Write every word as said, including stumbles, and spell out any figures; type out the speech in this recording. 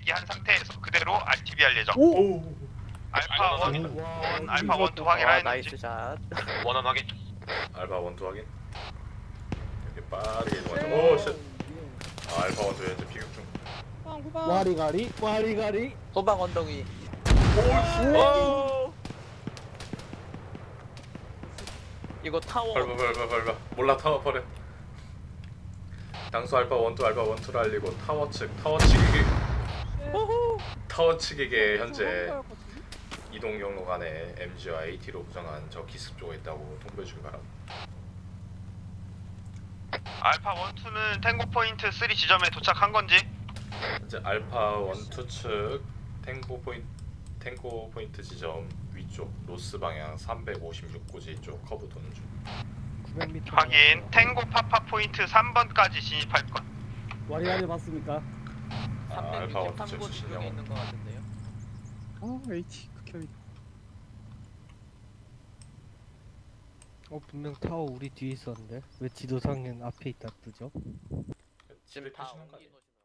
대기한 상태에서 그대로 알티비할 예정. 오! 알파 원, 원 알파 원 투 확인하였는지. 나이스 샷. 원원 확인. 알파 원투 확인. 이렇게 빠르게 이동하자. 오 쉣. 아, 알파 원투 현재 비격 중. 와리가리 와리가리. 소방 언덕이. 오. 이거 타워. 밟아 밟아 밟아. 몰라 타워 버려. 당수 알파 원투 알파 원투를 알리고 타워 측 타워 측에게 타워 측에게 현재 이동 경로 간에 엠지와 에이티로 구성한 적 기습 조가 있다고 통보해 주기 바랍니다. 알파 원 투는 탱고 포인트 삼 지점에 도착한 건지. 현재 알파 원투 측 탱고 포인트 탱고 포인트 지점 위쪽 로스 방향 삼백오십육 고지 쪽 커브 도는 중. 구백 미터. 확인. 탱고 파파 포인트 삼 번까지 진입할 것. 와리가리 봤습니까? 아, 알파 원투 측 삼백육십삼 고 수신 쪽에 영업. 있는 것 같은데요. 어 H 극혐이다. 어 분명 타워 우리 뒤에 있었는데 왜 지도상엔 앞에 있다 뜨죠? 지금 다 표시는 거 아니야? 옮기고